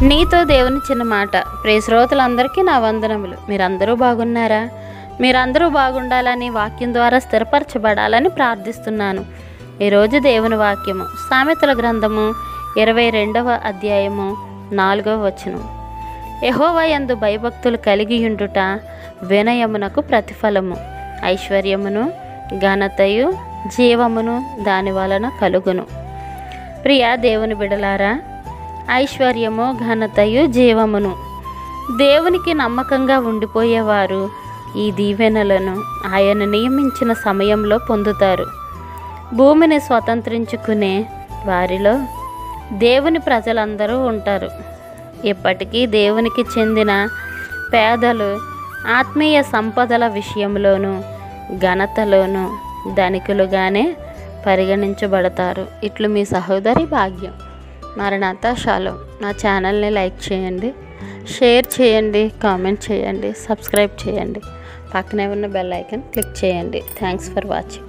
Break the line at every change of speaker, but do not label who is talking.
నీతో దేవుని చిన్న మాట. ప్రియ శ్రోతలందరికీ నా వందనములు. మీరందరూ బాగున్నారా? మీరందరూ బాగుండాలని, వాక్యం ద్వారా స్థిరపరచబడాలని ప్రార్థిస్తున్నాను. ఈరోజు దేవుని వాక్యము సామెతల గ్రంథము 22వ అధ్యాయము 4వ వచనం. యెహోవా యందు భయభక్తులు కలిగియుండుట వినయమునకు ప్రతిఫలము, ఐశ్వర్యమును ఘనతయు జీవమును దాని వలన కలుగును. ప్రియ దేవుని బిడలారా, ఐశ్వర్యము ఘనతయు జీవమును, దేవునికి నమ్మకంగా ఉండిపోయేవారు ఈ దీవెనలను ఆయన నియమించిన సమయంలో పొందుతారు. భూమిని స్వతంత్రించుకునే వారిలో దేవుని ప్రజలందరూ ఉంటారు. ఇప్పటికీ దేవునికి చెందిన పేదలు ఆత్మీయ సంపదల విషయంలోనూ ఘనతలోనూ ధనికులుగానే పరిగణించబడతారు. ఇట్లు మీ సహోదరి భాగ్యం. మరణాత షాలోమ్. నా ఛానల్ని లైక్ చేయండి, షేర్ చేయండి, కామెంట్ చేయండి, సబ్స్క్రైబ్ చేయండి. పక్కనే ఉన్న బెల్ ఐకాన్ క్లిక్ చేయండి. Thanks for watching.